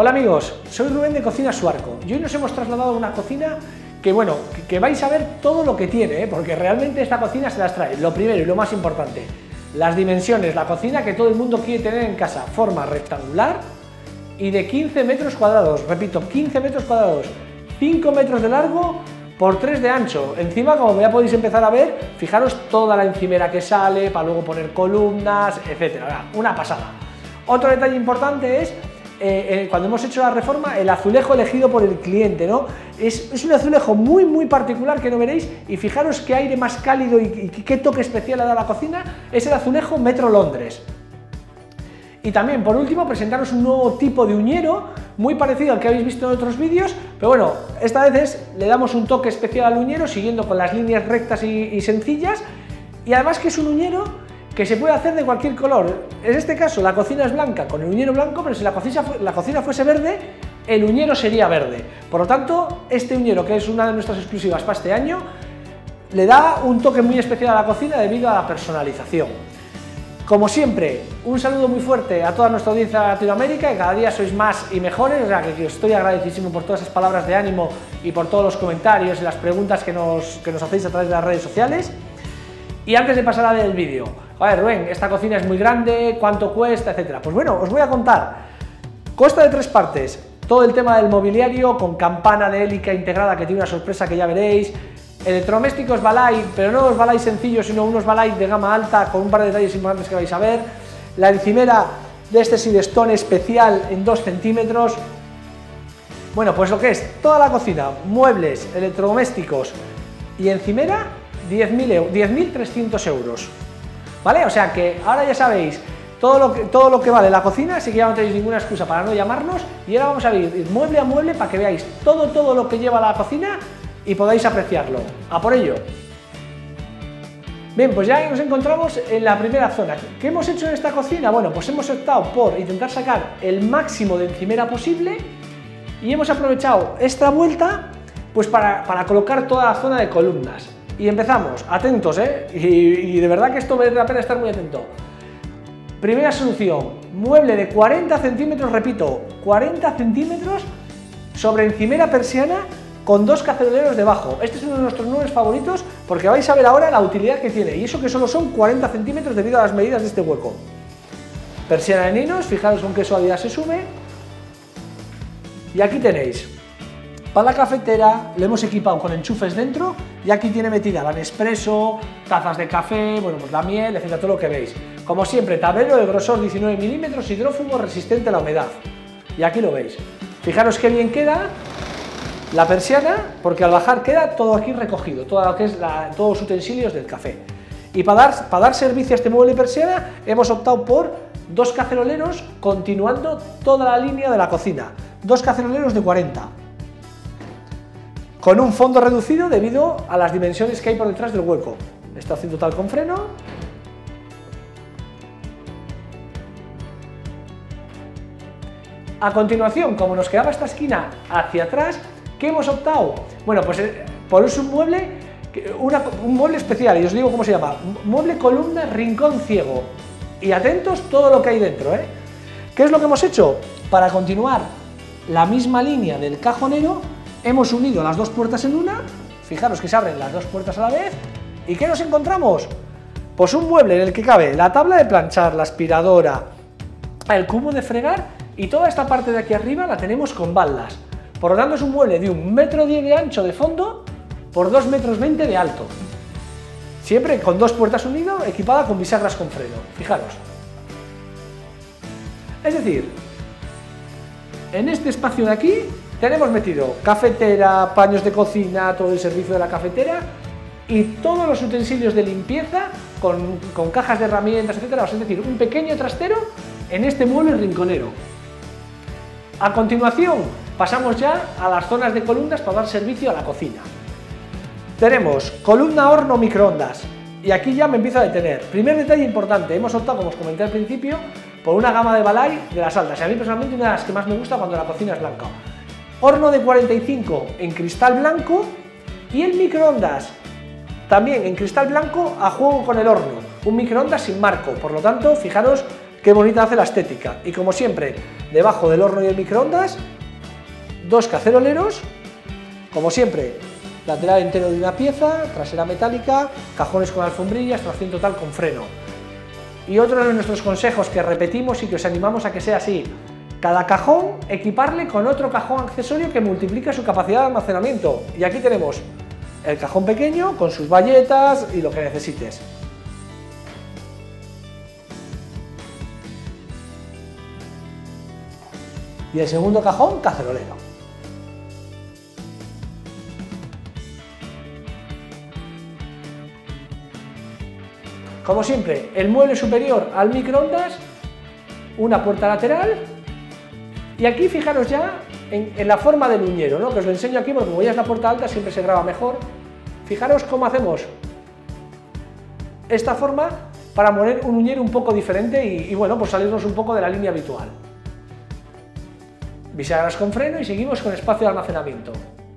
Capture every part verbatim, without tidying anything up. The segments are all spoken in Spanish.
Hola amigos, soy Rubén de Cocina Suarco y hoy nos hemos trasladado a una cocina que, bueno, que, que vais a ver todo lo que tiene, ¿eh? Porque realmente esta cocina se las trae. Lo primero y lo más importante, las dimensiones, la cocina que todo el mundo quiere tener en casa, forma rectangular y de quince metros cuadrados, repito, quince metros cuadrados, cinco metros de largo por tres de ancho. Encima, como ya podéis empezar a ver, fijaros toda la encimera que sale para luego poner columnas, etcétera. Una pasada. Otro detalle importante es Eh, eh, cuando hemos hecho la reforma, el azulejo elegido por el cliente, ¿no? Es, es un azulejo muy muy particular que no veréis, y fijaros qué aire más cálido y, y qué toque especial le da a la cocina. Es el azulejo Metro Londres. Y también, por último, presentaros un nuevo tipo de uñero muy parecido al que habéis visto en otros vídeos, pero bueno, esta vez es, le damos un toque especial al uñero siguiendo con las líneas rectas y, y sencillas, y además que es un uñero que se puede hacer de cualquier color. En este caso la cocina es blanca con el uñero blanco, pero si la cocina, la cocina fuese verde, el uñero sería verde. Por lo tanto, este uñero, que es una de nuestras exclusivas para este año, le da un toque muy especial a la cocina debido a la personalización. Como siempre, un saludo muy fuerte a toda nuestra audiencia de Latinoamérica, que cada día sois más y mejores, o sea que os estoy agradecidísimo por todas esas palabras de ánimo y por todos los comentarios y las preguntas que nos, que nos hacéis a través de las redes sociales. Y antes de pasar a ver el vídeo, a ver, Rubén, esta cocina es muy grande, ¿cuánto cuesta, etcétera? Pues bueno, os voy a contar. Consta de tres partes: todo el tema del mobiliario con campana de hélica integrada que tiene una sorpresa que ya veréis, electrodomésticos Balay, pero no los Balay sencillos, sino unos Balay de gama alta con un par de detalles importantes que vais a ver, la encimera de este Sidestone especial en dos centímetros. Bueno, pues lo que es toda la cocina, muebles, electrodomésticos y encimera, diez mil trescientos euros, ¿vale? O sea que ahora ya sabéis todo lo, que, todo lo que vale la cocina, así que ya no tenéis ninguna excusa para no llamarnos, y ahora vamos a ir mueble a mueble para que veáis todo, todo lo que lleva la cocina y podáis apreciarlo. ¡A por ello! Bien, pues ya nos encontramos en la primera zona. ¿Qué hemos hecho en esta cocina? Bueno, pues hemos optado por intentar sacar el máximo de encimera posible y hemos aprovechado esta vuelta pues para, para colocar toda la zona de columnas. Y empezamos, atentos, ¿eh? Y, y de verdad que esto merece la pena estar muy atento. Primera solución, mueble de cuarenta centímetros, repito, cuarenta centímetros sobre encimera persiana con dos caceroleros debajo. Este es uno de nuestros muebles favoritos porque vais a ver ahora la utilidad que tiene, y eso que solo son cuarenta centímetros debido a las medidas de este hueco. Persiana de ninos, fijaros con qué suavidad se sube. Y aquí tenéis, para la cafetera lo hemos equipado con enchufes dentro, y aquí tiene metida la Nespresso, tazas de café, bueno, pues la miel, etcétera, todo lo que veis. Como siempre, tablero de grosor diecinueve milímetros, hidrófugo, resistente a la humedad. Y aquí lo veis. Fijaros qué bien queda la persiana, porque al bajar queda todo aquí recogido, todo lo que es la, todos los utensilios del café. Y para dar, para dar servicio a este mueble persiana hemos optado por dos caceroleros, continuando toda la línea de la cocina. Dos caceroleros de cuarenta. Con un fondo reducido debido a las dimensiones que hay por detrás del hueco. Estación total con freno. A continuación, como nos quedaba esta esquina hacia atrás, ¿qué hemos optado? Bueno, pues por eso un mueble, una, un mueble especial, y os digo cómo se llama, mueble columna rincón ciego. Y atentos todo lo que hay dentro, ¿eh? ¿Qué es lo que hemos hecho? Para continuar la misma línea del cajonero, hemos unido las dos puertas en una, fijaros que se abren las dos puertas a la vez, ¿y qué nos encontramos? Pues un mueble en el que cabe la tabla de planchar, la aspiradora, el cubo de fregar, y toda esta parte de aquí arriba la tenemos con baldas. Por lo tanto es un mueble de un metro diez de ancho de fondo por dos metros veinte de alto. Siempre con dos puertas unidas, equipada con bisagras con freno, fijaros. Es decir, en este espacio de aquí tenemos metido cafetera, paños de cocina, todo el servicio de la cafetera y todos los utensilios de limpieza con, con cajas de herramientas, etcétera. Es decir, un pequeño trastero en este mueble rinconero. A continuación, pasamos ya a las zonas de columnas para dar servicio a la cocina. Tenemos columna horno microondas, y aquí ya me empiezo a detener. Primer detalle importante, hemos optado, como os comenté al principio, por una gama de Balay de las altas, y a mí personalmente una de las que más me gusta cuando la cocina es blanca. Horno de cuarenta y cinco en cristal blanco, y el microondas también en cristal blanco a juego con el horno, un microondas sin marco. Por lo tanto, fijaros qué bonita hace la estética. Y como siempre, debajo del horno y el microondas, dos caceroleros, como siempre, lateral entero de una pieza, trasera metálica, cajones con alfombrilla, extracción total con freno. Y otro de nuestros consejos que repetimos y que os animamos a que sea así: cada cajón equiparle con otro cajón accesorio que multiplique su capacidad de almacenamiento. Y aquí tenemos el cajón pequeño con sus bayetas y lo que necesites. Y el segundo cajón, cacerolero. Como siempre, el mueble superior al microondas, una puerta lateral, y aquí fijaros ya en, en la forma del uñero, ¿no? Que os lo enseño aquí porque como ya es la puerta alta siempre se graba mejor. Fijaros cómo hacemos esta forma para poner un uñero un poco diferente y, y bueno, pues salirnos un poco de la línea habitual. Bisagras con freno y seguimos con espacio de almacenamiento.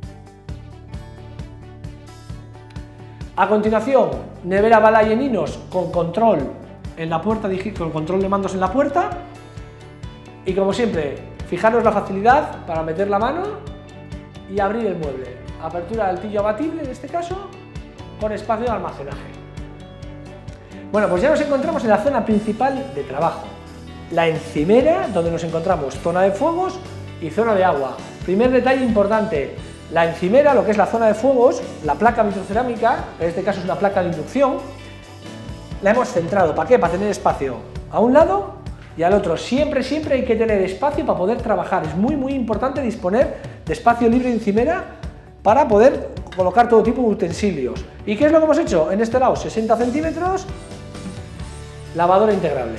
A continuación, nevera Balay en inox con control en la puerta, con control de mandos en la puerta. Y como siempre, fijaros la facilidad para meter la mano y abrir el mueble. Apertura de altillo abatible en este caso, con espacio de almacenaje. Bueno, pues ya nos encontramos en la zona principal de trabajo. La encimera, donde nos encontramos zona de fuegos y zona de agua. Primer detalle importante: la encimera, lo que es la zona de fuegos, la placa vitrocerámica, en este caso es una placa de inducción, la hemos centrado. ¿Para qué? Para tener espacio a un lado y al otro. Siempre, siempre hay que tener espacio para poder trabajar. Es muy, muy importante disponer de espacio libre de encimera para poder colocar todo tipo de utensilios. ¿Y qué es lo que hemos hecho? En este lado, sesenta centímetros, lavadora integrable.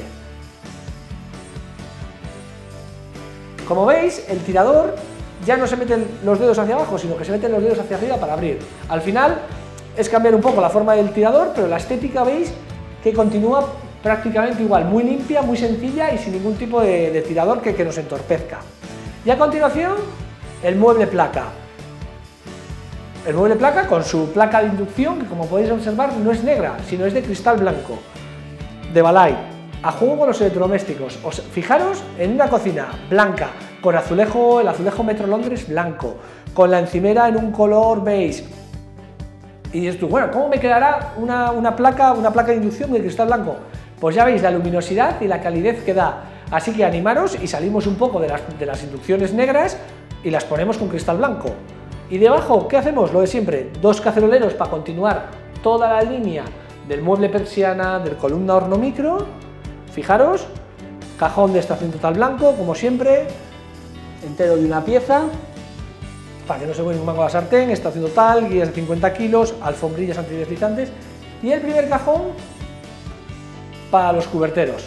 Como veis, el tirador ya no se meten los dedos hacia abajo, sino que se meten los dedos hacia arriba para abrir. Al final es cambiar un poco la forma del tirador, pero la estética veis que continúa prácticamente igual, muy limpia, muy sencilla y sin ningún tipo de, de tirador que, que nos entorpezca. Y a continuación, el mueble placa. El mueble placa con su placa de inducción, que como podéis observar no es negra, sino es de cristal blanco, de Balay. A juego con los electrodomésticos. Os, fijaros en una cocina blanca, con azulejo, el azulejo Metro Londres blanco, con la encimera en un color beige. Y dices tú, bueno, ¿cómo me quedará una, una, placa, una placa de inducción de cristal blanco? Pues ya veis la luminosidad y la calidez que da. Así que animaros y salimos un poco de las, de las inducciones negras y las ponemos con cristal blanco. Y debajo, ¿qué hacemos? Lo de siempre, dos caceroleros para continuar toda la línea del mueble persiana, del columna horno micro. Fijaros, cajón de extracción total blanco, como siempre, entero de una pieza, para que no se vuelva un mango a la sartén, extracción total, guías de cincuenta kilos, alfombrillas antideslizantes y el primer cajón para los cuberteros.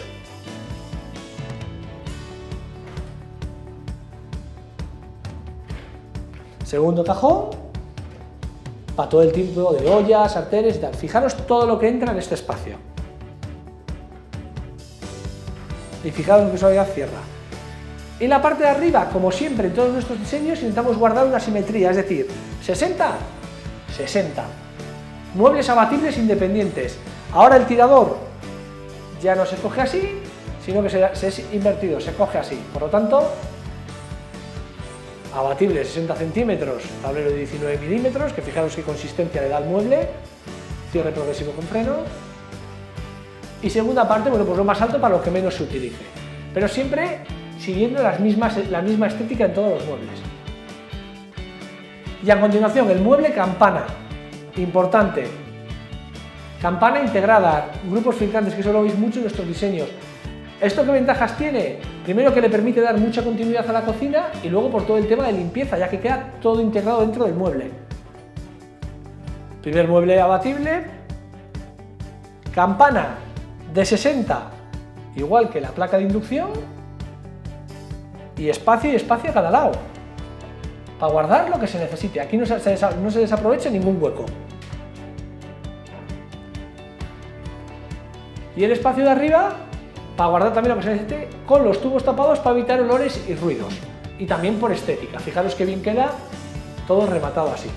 Segundo cajón, para todo el tipo de ollas, sartenes y tal. Fijaros todo lo que entra en este espacio. Y fijaros en qué suavidad cierra. Y la parte de arriba, como siempre en todos nuestros diseños, intentamos guardar una simetría, es decir, sesenta, sesenta. Muebles abatibles independientes. Ahora el tirador ya no se coge así, sino que se, se es invertido, se coge así. Por lo tanto, abatible sesenta centímetros, tablero de diecinueve milímetros, que fijaros qué consistencia le da al mueble, cierre progresivo con freno. Y segunda parte, bueno, pues lo más alto para lo que menos se utilice, pero siempre siguiendo las mismas, la misma estética en todos los muebles. Y a continuación, el mueble campana, importante, campana integrada, grupos filtrantes, que eso lo veis mucho en nuestros diseños. ¿Esto qué ventajas tiene? Primero, que le permite dar mucha continuidad a la cocina y luego por todo el tema de limpieza, ya que queda todo integrado dentro del mueble. Primer mueble abatible, campana de sesenta, igual que la placa de inducción, y espacio y espacio a cada lado, para guardar lo que se necesite. Aquí no se, se, no se desaprovecha ningún hueco. Y el espacio de arriba, para guardar también lo que se necesite, con los tubos tapados para evitar olores y ruidos. Y también por estética. Fijaros qué bien queda todo rematado así.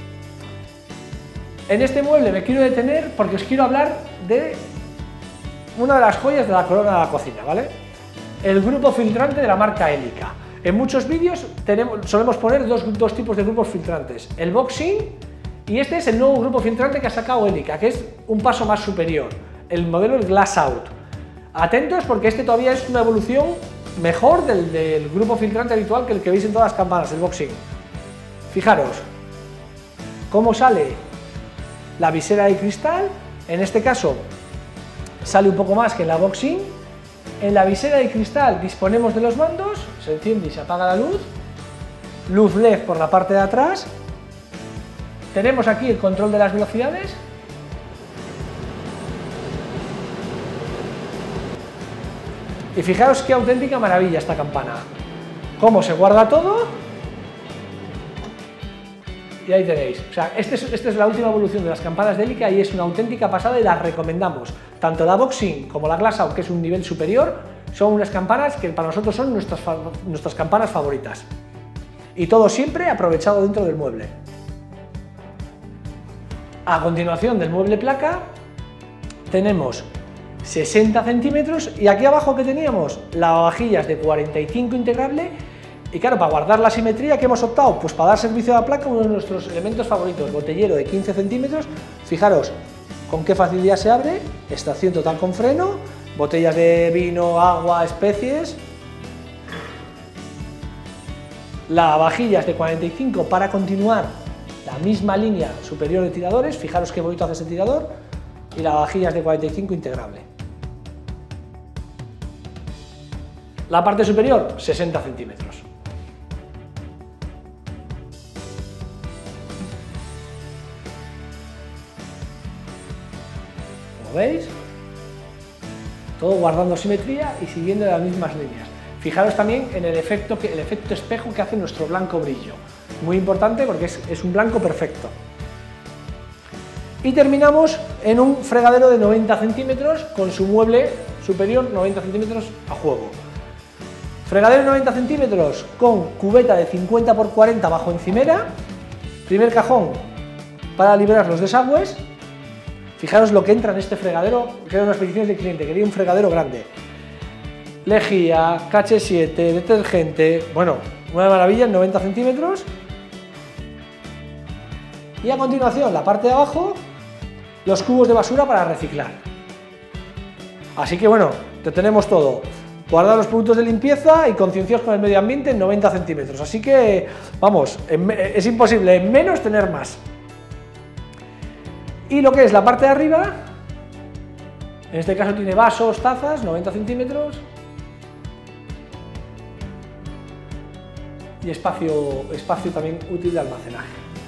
En este mueble me quiero detener porque os quiero hablar de una de las joyas de la corona de la cocina, ¿vale? El grupo filtrante de la marca Elica. En muchos vídeos tenemos, solemos poner dos, dos tipos de grupos filtrantes, el Boxing y este es el nuevo grupo filtrante que ha sacado Elica, que es un paso más superior, el modelo el Glass Out. Atentos porque este todavía es una evolución mejor del, del grupo filtrante habitual que el que veis en todas las campanas, el Boxing. Fijaros cómo sale la visera de cristal, en este caso sale un poco más que en la Boxing. En la visera de cristal disponemos de los mandos, se enciende y se apaga la luz, luz L E D por la parte de atrás, tenemos aquí el control de las velocidades, y fijaros qué auténtica maravilla esta campana, cómo se guarda todo, y ahí tenéis. O sea, esta es, este es la última evolución de las campanas de Elica y es una auténtica pasada y las recomendamos. Tanto la Boxing como la Glass Out, que es un nivel superior, son unas campanas que para nosotros son nuestras, nuestras campanas favoritas. Y todo siempre aprovechado dentro del mueble. A continuación del mueble placa tenemos sesenta centímetros y aquí abajo que teníamos lavavajillas de cuarenta y cinco integrable. Y claro, para guardar la simetría, ¿qué hemos optado? Pues para dar servicio a la placa, uno de nuestros elementos favoritos, botellero de quince centímetros, fijaros con qué facilidad se abre, extracción total con freno, botellas de vino, agua, especies, lavavajillas de cuarenta y cinco para continuar la misma línea superior de tiradores, fijaros qué bonito hace ese tirador, y lavavajillas de cuarenta y cinco integrable. La parte superior, sesenta centímetros. ¿Veis? Todo guardando simetría y siguiendo las mismas líneas. Fijaros también en el efecto, que, el efecto espejo que hace nuestro blanco brillo. Muy importante porque es, es un blanco perfecto. Y terminamos en un fregadero de noventa centímetros con su mueble superior noventa centímetros a juego. Fregadero de noventa centímetros con cubeta de cincuenta por cuarenta bajo encimera. Primer cajón para liberar los desagües. Fijaros lo que entra en este fregadero, que eran unas peticiones del cliente, quería un fregadero grande. Lejía, K H siete, detergente, bueno, una maravilla en noventa centímetros. Y a continuación, la parte de abajo, los cubos de basura para reciclar. Así que bueno, te tenemos todo. Guardar los productos de limpieza y concienciados con el medio ambiente en noventa centímetros. Así que, vamos, es imposible en menos tener más. Y lo que es la parte de arriba, en este caso tiene vasos, tazas, noventa centímetros. Y espacio, espacio también útil de almacenaje.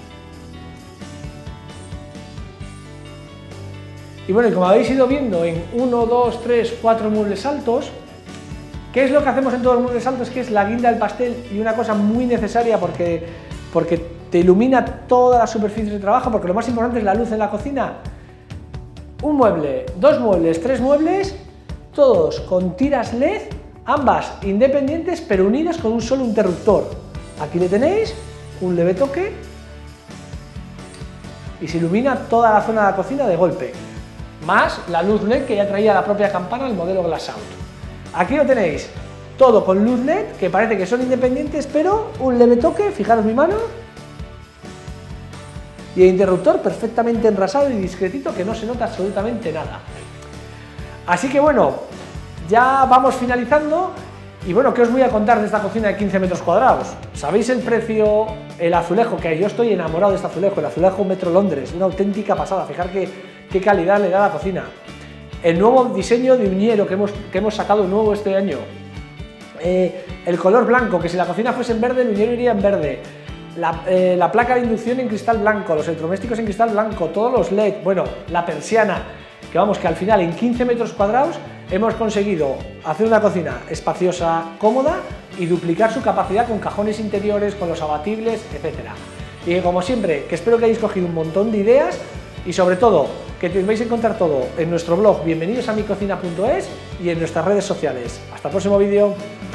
Y bueno, y como habéis ido viendo en uno, dos, tres, cuatro muebles altos, ¿qué es lo que hacemos en todos los muebles altos? Que es la guinda del pastel y una cosa muy necesaria porque, porque te ilumina todas las superficies de trabajo, porque lo más importante es la luz en la cocina. Un mueble, dos muebles, tres muebles, todos con tiras L E D, ambas independientes pero unidas con un solo interruptor. Aquí le tenéis, un leve toque y se ilumina toda la zona de la cocina de golpe, más la luz L E D que ya traía la propia campana el modelo Glass Out. Aquí lo tenéis, todo con luz L E D, que parece que son independientes, pero un leve toque, fijaros mi mano, y el interruptor perfectamente enrasado y discretito que no se nota absolutamente nada. Así que bueno, ya vamos finalizando y bueno, ¿qué os voy a contar de esta cocina de quince metros cuadrados? ¿Sabéis el precio? El azulejo, que yo estoy enamorado de este azulejo, el azulejo Metro Londres, una auténtica pasada, fijar qué, qué calidad le da a la cocina. El nuevo diseño de uñero que hemos, que hemos sacado nuevo este año. Eh, el color blanco, que si la cocina fuese en verde, el uñero iría en verde. La, eh, la placa de inducción en cristal blanco, los electrodomésticos en cristal blanco, todos los L E D, bueno, la persiana, que vamos, que al final en quince metros cuadrados hemos conseguido hacer una cocina espaciosa, cómoda y duplicar su capacidad con cajones interiores, con los abatibles, etcétera. Y como siempre, que espero que hayáis cogido un montón de ideas y sobre todo que te vais a encontrar todo en nuestro blog bienvenidos a mi cocina punto es y en nuestras redes sociales. Hasta el próximo vídeo.